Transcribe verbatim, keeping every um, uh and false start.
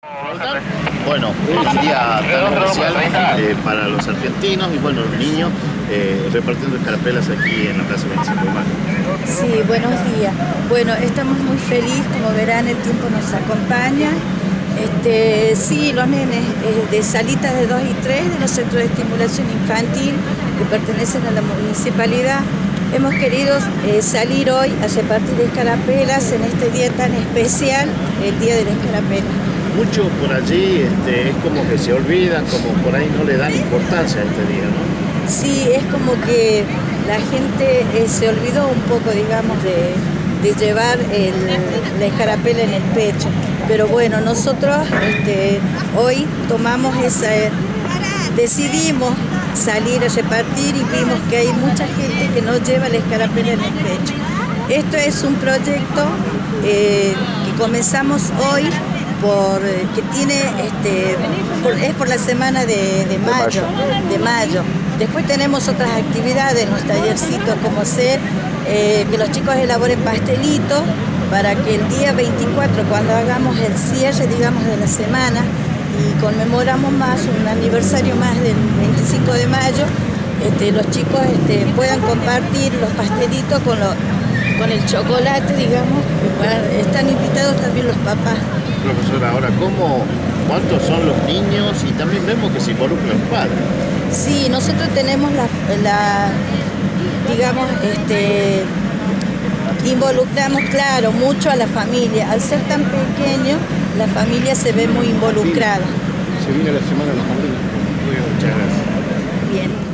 Bueno, hoy es un día tan especial eh, para los argentinos y bueno, los niños eh, repartiendo escarapelas aquí en la Plaza veinticinco de mayo. Sí, buenos días. Bueno, estamos muy felices, como verán el tiempo nos acompaña. Este, sí, los nenes eh, de salitas de dos y tres de los centros de estimulación infantil que pertenecen a la municipalidad. Hemos querido eh, salir hoy a repartir escarapelas en este día tan especial, el Día de la Escarapela. Muchos por allí este, es como que se olvidan, como por ahí no le dan importancia a este día, ¿no? Sí, es como que la gente eh, se olvidó un poco, digamos, de, de llevar el, la escarapela en el pecho. Pero bueno, nosotros este, hoy tomamos esa, decidimos salir a repartir y vimos que hay mucha gente que no lleva la escarapela en el pecho. Esto es un proyecto eh, que comenzamos hoy, por, que tiene, este, por, es por la semana de, de, mayo, de mayo. Después tenemos otras actividades, los tallercitos, como ser eh, que los chicos elaboren pastelitos para que el día veinticuatro, cuando hagamos el cierre, digamos, de la semana y conmemoramos más, un aniversario más del veinticinco de mayo, este, los chicos este, puedan compartir los pastelitos con, lo, con el chocolate, digamos. Están invitados también los papás. Profesora, ahora, ¿cómo, ¿cuántos son los niños? Y también vemos que se involucran los padres. Sí, nosotros tenemos la, la digamos, este, involucramos, claro, mucho a la familia. Al ser tan pequeño, la familia se ve muy involucrada. Se viene la semana de la familia. Muy bien, muchas gracias. Bien.